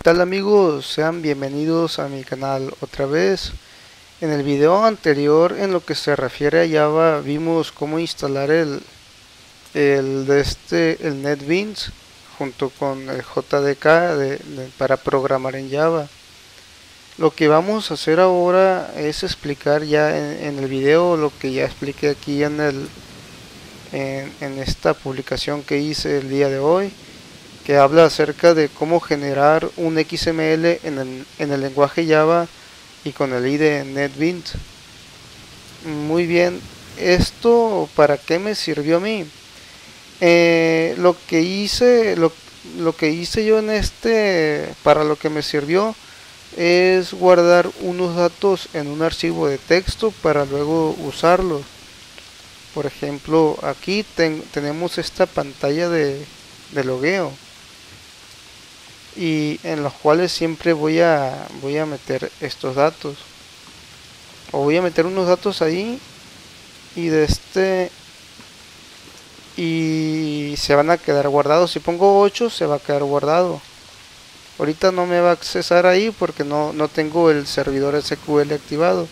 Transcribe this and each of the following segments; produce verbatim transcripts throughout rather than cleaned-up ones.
tal amigos? Sean bienvenidos a mi canal otra vez. En el video anterior, en lo que se refiere a Java, vimos cómo instalar el, el de este el NetBeans junto con el J D K de, de, para programar en Java. Lo que vamos a hacer ahora es explicar ya en, en el video lo que ya expliqué aquí en el en, en esta publicación que hice el día de hoy, que habla acerca de cómo generar un X M L en el, en el lenguaje Java y con el I D E NetBeans. Muy bien, ¿esto para qué me sirvió a mí? Eh, lo que hice, lo, lo que hice yo en este, para lo que me sirvió es guardar unos datos en un archivo de texto para luego usarlos. Por ejemplo, aquí ten, tenemos esta pantalla de, de logueo, y en los cuales siempre voy a voy a meter estos datos, o voy a meter unos datos ahí, y de este y se van a quedar guardados. Si pongo ocho se va a quedar guardado. Ahorita no me va a accesar ahí porque no, no tengo el servidor S Q L activado,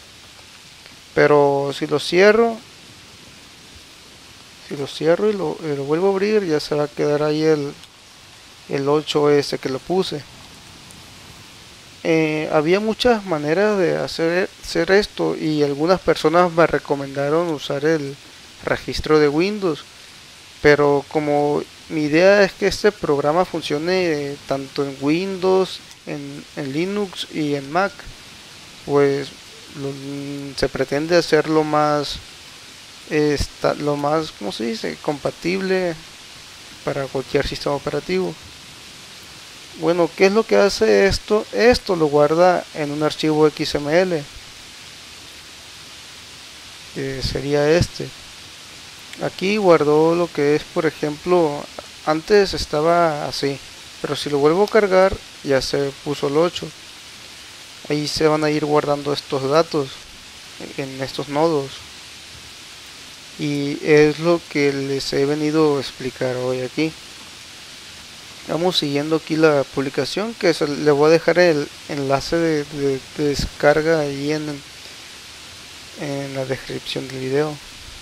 pero si lo cierro si lo cierro y lo, y lo vuelvo a abrir, ya se va a quedar ahí el el ocho ese que lo puse. Eh, había muchas maneras de hacer, hacer esto, y algunas personas me recomendaron usar el registro de Windows, pero como mi idea es que este programa funcione eh, tanto en Windows, en, en Linux y en Mac, pues lo, se pretende hacerlo más esta, lo más, ¿cómo se dice?, compatible para cualquier sistema operativo. Bueno, ¿qué es lo que hace esto? Esto lo guarda en un archivo X M L, que sería este. Aquí guardó lo que es, por ejemplo, antes estaba así, pero si lo vuelvo a cargar ya se puso el ocho. Ahí se van a ir guardando estos datos en estos nodos, y es lo que les he venido a explicar hoy aquí. Vamos siguiendo aquí la publicación, que se, le voy a dejar el enlace de, de, de descarga ahí en, en la descripción del video.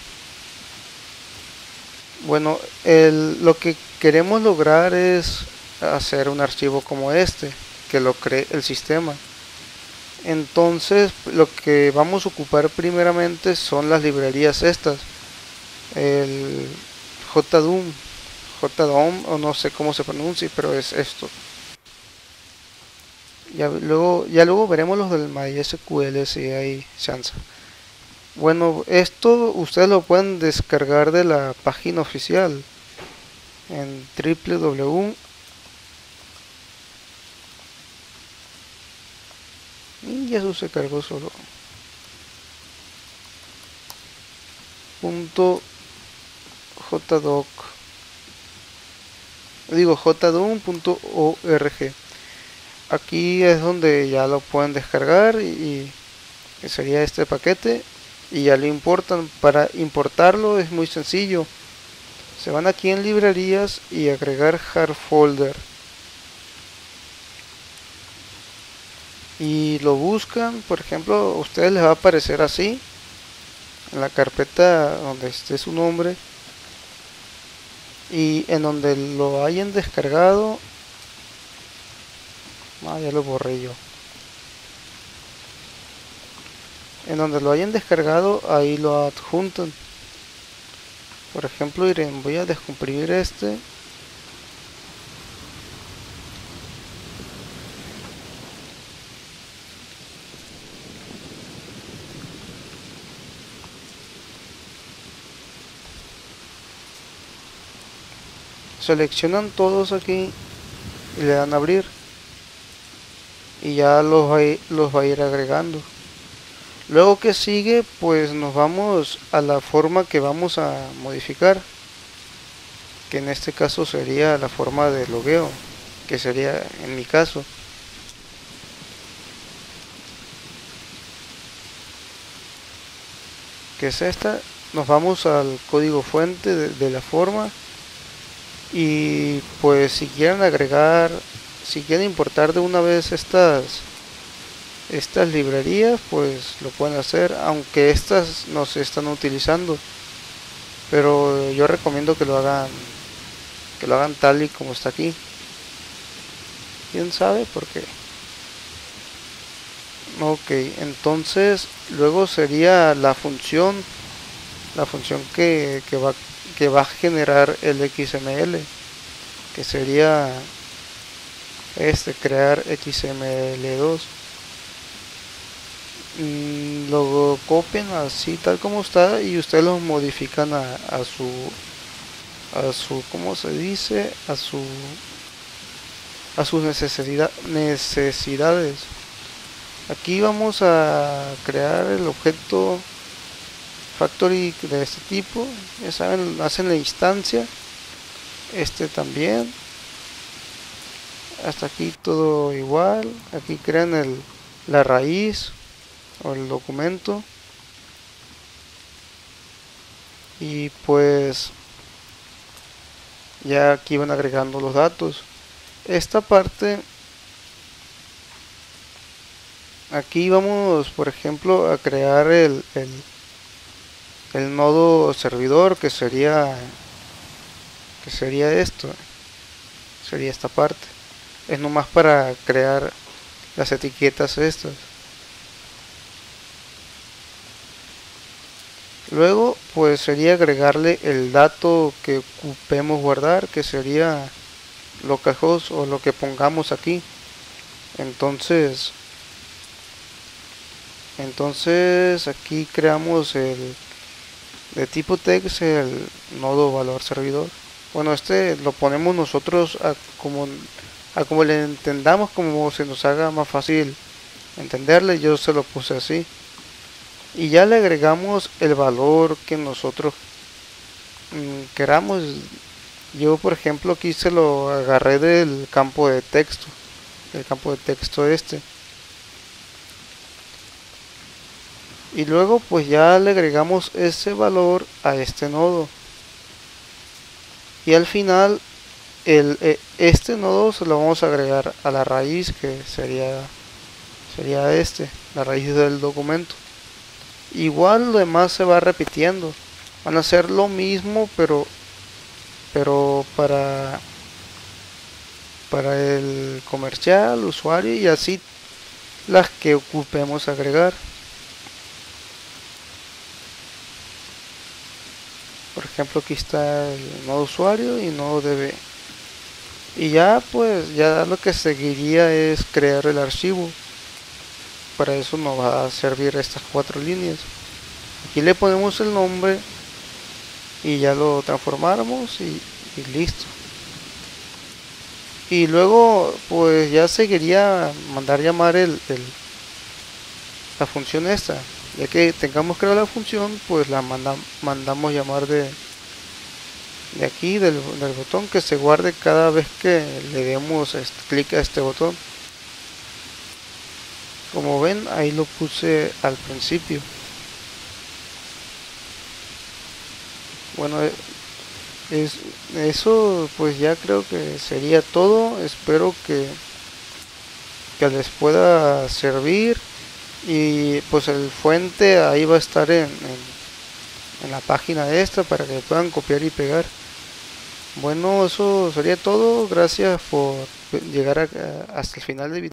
Bueno, el, lo que queremos lograr es hacer un archivo como este, que lo cree el sistema. Entonces lo que vamos a ocupar primeramente son las librerías estas, el JDOM, JDOM o no sé cómo se pronuncia, pero es esto. Ya luego, ya luego veremos los del MySQL si hay chance. Bueno, esto ustedes lo pueden descargar de la página oficial en www. Y eso se cargó solo. Punto jdoc. Digo jdom punto org. Aquí es donde ya lo pueden descargar, y, y sería este paquete, y ya lo importan. Para importarlo es muy sencillo. Se van aquí en librerías y agregar jar folder, y lo buscan. Por ejemplo, a ustedes les va a aparecer así en la carpeta donde esté su nombre, y en donde lo hayan descargado. Ah, ya lo borré yo. En donde lo hayan descargado, ahí lo adjuntan. Por ejemplo, iré, voy a descomprimir este. Seleccionan todos aquí y le dan a abrir, y ya los va, a, los va a ir agregando. Luego, que sigue, pues nos vamos a la forma que vamos a modificar, que en este caso sería la forma de logueo, que sería en mi caso. Que es esta. Nos vamos al código fuente de, de la forma, y pues si quieren agregar si quieren importar de una vez estas estas librerías, pues lo pueden hacer, aunque estas no se están utilizando, pero yo recomiendo que lo hagan que lo hagan tal y como está aquí. Quién sabe por qué. Ok, entonces luego sería la función la función que, que va que va a generar el X M L, que sería este crear X M L dos. Mm, lo copian así tal como está y ustedes lo modifican a, a su a su ¿cómo se dice? a su a sus necesidad, necesidades. Aquí vamos a crear el objeto factory de este tipo, ya saben, hacen la instancia, este también, hasta aquí todo igual. Aquí crean el, la raíz o el documento y pues ya aquí van agregando los datos. Esta parte aquí vamos, por ejemplo, a crear el, el, el nodo servidor, que sería que sería esto, sería esta parte. Es nomás para crear las etiquetas estas. Luego pues sería agregarle el dato que ocupemos guardar, que sería localhost o lo que pongamos aquí. Entonces entonces aquí creamos el de tipo text, el nodo valor servidor. Bueno, este lo ponemos nosotros a como a como le entendamos, como se nos haga más fácil entenderle. Yo se lo puse así y ya le agregamos el valor que nosotros mmm, queramos. Yo por ejemplo aquí se lo agarré del campo de texto, el campo de texto este, y luego pues ya le agregamos ese valor a este nodo y al final el, este nodo se lo vamos a agregar a la raíz, que sería sería este, la raíz del documento. Igual lo demás se va repitiendo, van a ser lo mismo, pero pero para para el comercial, usuario y así las que ocupemos agregar. Por ejemplo, aquí está el nodo usuario y nodo D B. Y ya pues ya lo que seguiría es crear el archivo. Para eso nos va a servir estas cuatro líneas. Aquí le ponemos el nombre y ya lo transformamos y, y listo. Y luego pues ya seguiría mandar llamar el, el la función esta. Ya que tengamos creado la función, pues la manda, mandamos llamar de de aquí del, del botón, que se guarde cada vez que le demos este, clic a este botón. Como ven, ahí lo puse al principio. Bueno, es, eso pues ya creo que sería todo. Espero que, que les pueda servir. Y pues el fuente ahí va a estar en, en, en la página esta para que puedan copiar y pegar. Bueno, eso sería todo. Gracias por llegar a, hasta el final del video.